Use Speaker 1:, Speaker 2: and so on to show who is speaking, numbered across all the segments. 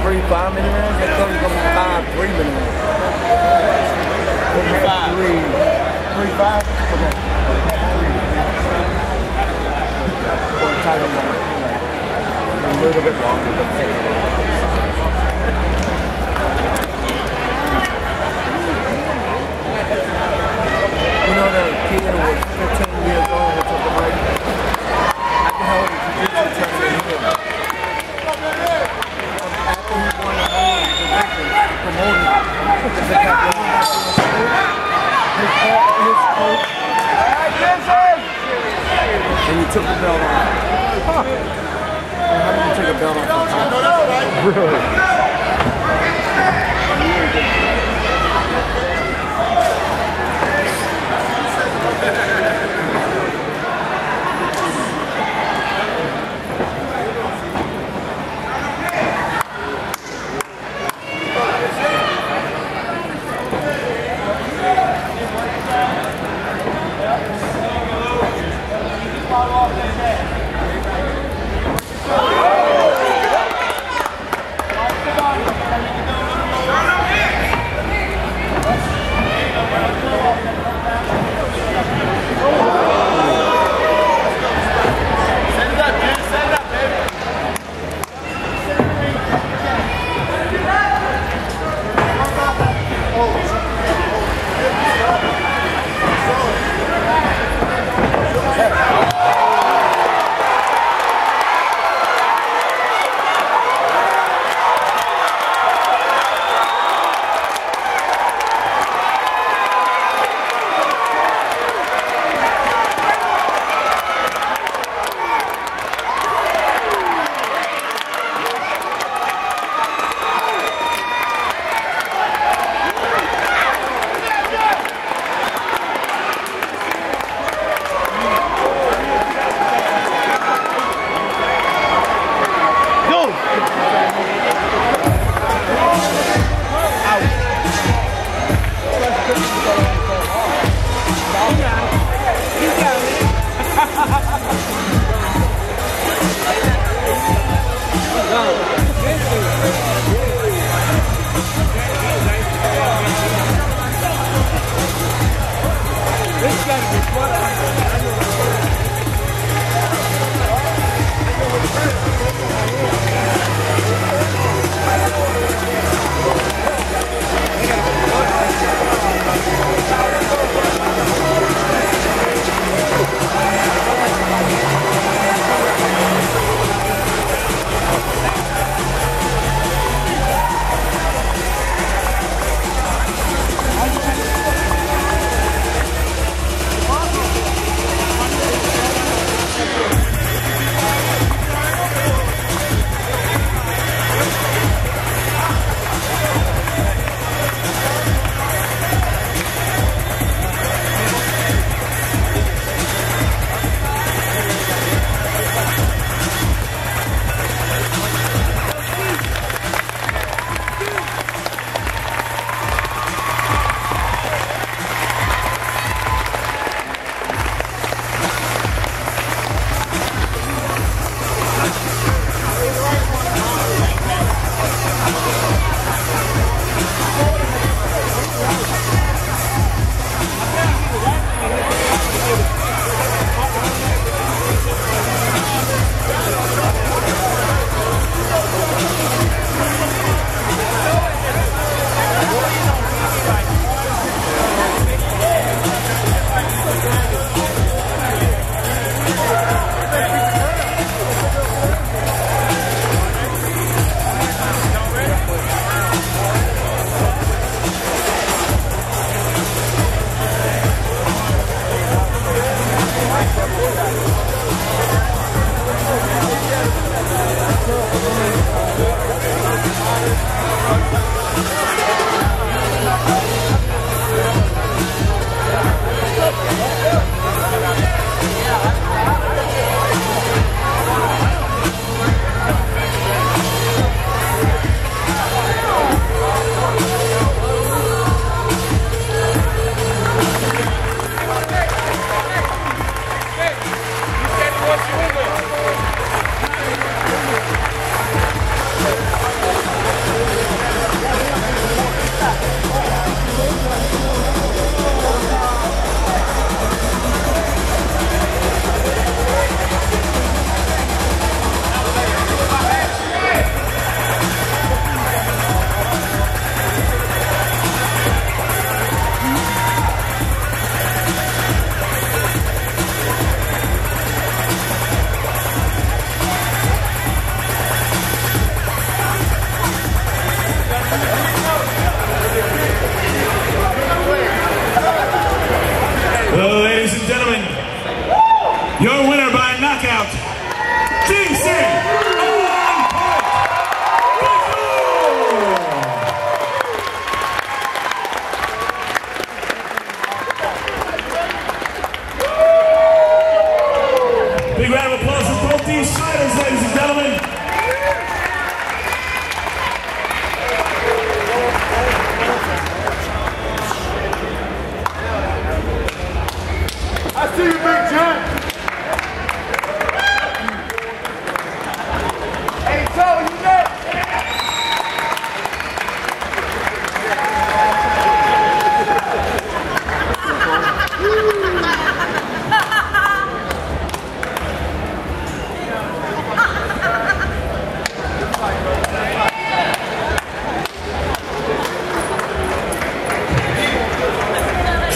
Speaker 1: 3 5-minute rounds. They told you going to be 5 3-minute rounds. 3 5. Okay. A little bit longer, but take it. You know that kid was 15 years old who took the break? I can hold the jiu-jitsu tournament here. After he won the whole division, promoted his coach, and he took the belt off. How did you take a belt off? Really?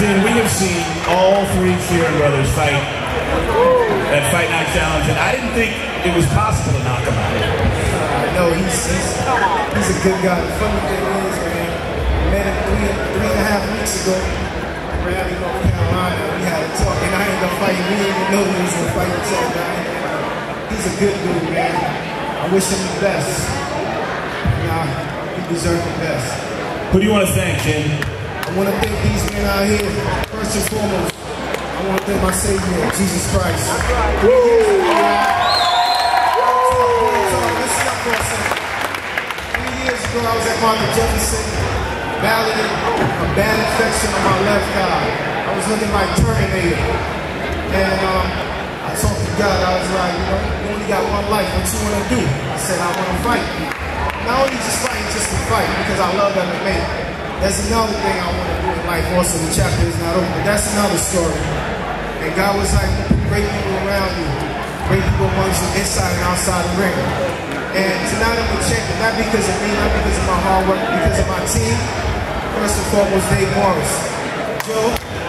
Speaker 2: Jin, we have seen all three Sheeran brothers fight at Fight Night Challenge, and I didn't think it was possible to knock him out.
Speaker 1: I know he's a good guy. The funny thing is, man, I met him three and a half weeks ago in Raleigh, North Carolina. We had a talk, and I ended up fighting. We didn't even know he was gonna fight each other. He's a good dude, man. I wish him the best. Nah, he deserves the best.
Speaker 2: Who do you want to thank, Jin?
Speaker 1: I want to thank these men out here. First and foremost, I want to thank my Savior, Jesus Christ. Listen up for a second. 3 years ago, I was at Martha Jefferson, battling a bad infection on my left eye. I was looking like Terminator. And I talked to God. I was like, you know, you only got one life. What you want to do? I said, I want to fight. Not only just fighting, just to fight, because I love MMA. That's another thing I want to do in life. Also, the chapter is not over. That's another story. And God was like, great people around you. Great people amongst you, inside and outside the ring. And tonight I'm a champion, not because of me, not because of my hard work, because of my team. First and foremost, Dave Morris. Joe.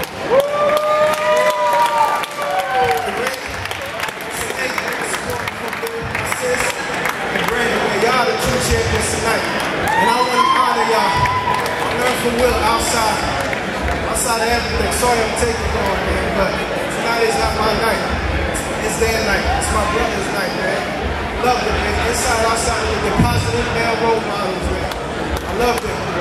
Speaker 1: And Brandon, y'all the true champions tonight. And I want to honor y'all. Learn from Will outside of everything. Sorry I'm taking long, man, but tonight is not my night. It's their night. It's my brother's night, man. Love them, man. Inside, outside, they're positive, man, role models, man. I love them.